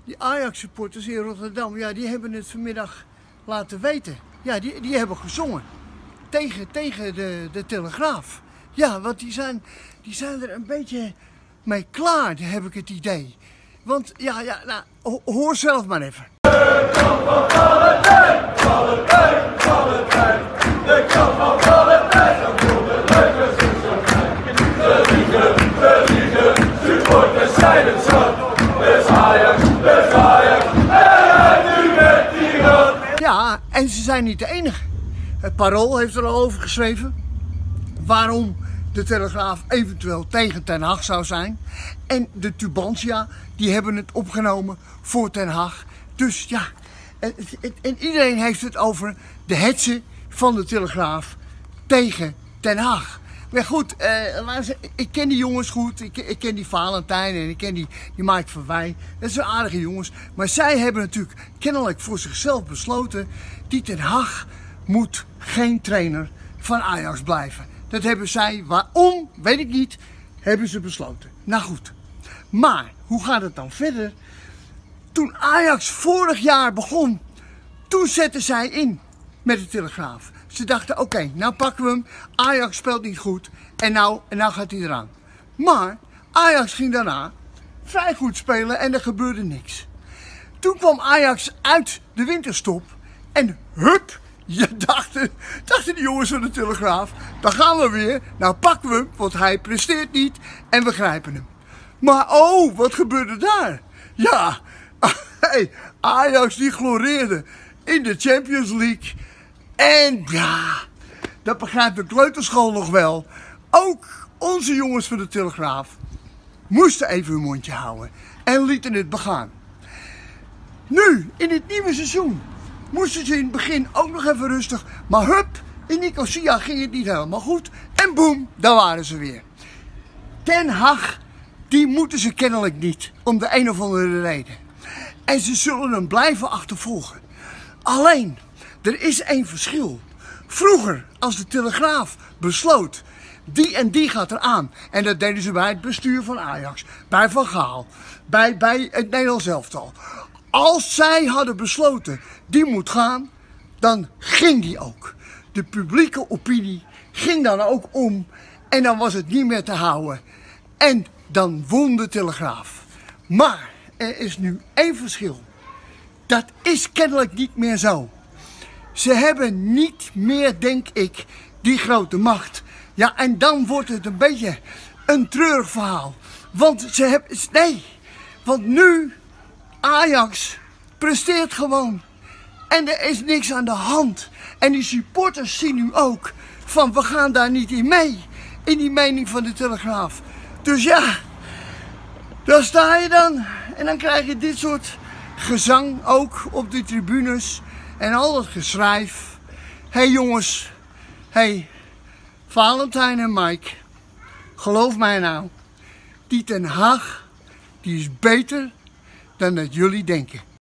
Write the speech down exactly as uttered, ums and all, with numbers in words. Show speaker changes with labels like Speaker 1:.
Speaker 1: die Ajax-supporters in Rotterdam, ja, die hebben het vanmiddag laten weten. Ja, die, die hebben gezongen tegen, tegen de, de Telegraaf. Ja, want die zijn, die zijn er een beetje mee klaar, heb ik het idee. Want, ja, ja, nou, ho hoor zelf maar even.
Speaker 2: De kant van Valentijn, Valentijn, Valentijn. De kant van Valentijn, dan komt het leuke zoetsappijn. De liegen, de liegen, supporters zijn het zat. Best Ajax, best Ajax, en nu met die rat.
Speaker 1: Ja, en ze zijn niet de enige. Het Parool heeft er al over geschreven waarom de Telegraaf eventueel tegen Ten Hag zou zijn. En de Tubantia, die hebben het opgenomen voor Ten Hag. Dus ja, en, en iedereen heeft het over de hetze van de Telegraaf tegen Ten Hag. Maar goed, eh, ik ken die jongens goed. Ik, ik ken die Valentijn en ik ken die, die Mike van Wij. Dat zijn aardige jongens. Maar zij hebben natuurlijk kennelijk voor zichzelf besloten, die Ten Hag moet geen trainer van Ajax blijven. Dat hebben zij, waarom, weet ik niet, hebben ze besloten. Nou goed, maar hoe gaat het dan verder? Toen Ajax vorig jaar begon, toen zetten zij in met de Telegraaf. Ze dachten, oké, okay, nou pakken we hem. Ajax speelt niet goed en nou, en nou gaat hij eraan. Maar Ajax ging daarna vrij goed spelen en er gebeurde niks. Toen kwam Ajax uit de winterstop en hup, ja, dachten, dachten die jongens van de Telegraaf, dan gaan we weer. Nou pakken we hem, want hij presteert niet en we grijpen hem. Maar oh, wat gebeurde daar? Ja, hey, Ajax die gloreerde in de Champions League. En ja, dat begrijpt de kleuterschool nog wel. Ook onze jongens van de Telegraaf moesten even hun mondje houden en lieten het begaan. Nu, in het nieuwe seizoen, moesten ze in het begin ook nog even rustig. Maar hup, in Nicosia ging het niet helemaal goed. En boem, daar waren ze weer. Ten Hag, die moeten ze kennelijk niet, om de een of andere reden. En ze zullen hem blijven achtervolgen. Alleen, er is één verschil. Vroeger, als de Telegraaf besloot, die en die gaat eraan. En dat deden ze bij het bestuur van Ajax, bij Van Gaal, bij, bij het Nederlands elftal. Als zij hadden besloten, die moet gaan, dan ging die ook. De publieke opinie ging dan ook om en dan was het niet meer te houden. En dan won de Telegraaf. Maar er is nu één verschil. Dat is kennelijk niet meer zo. Ze hebben niet meer, denk ik, die grote macht. Ja, en dan wordt het een beetje een treurig verhaal. Want ze hebben... Nee, want nu... Ajax presteert gewoon. En er is niks aan de hand. En die supporters zien nu ook van we gaan daar niet in mee. In die mening van de Telegraaf. Dus ja, daar sta je dan. En dan krijg je dit soort gezang ook op de tribunes. En al dat geschrijf. Hé hey jongens. Hé, hey, Valentijn en Mike. Geloof mij nou. Die Ten Hag, die is beter dan dat jullie denken.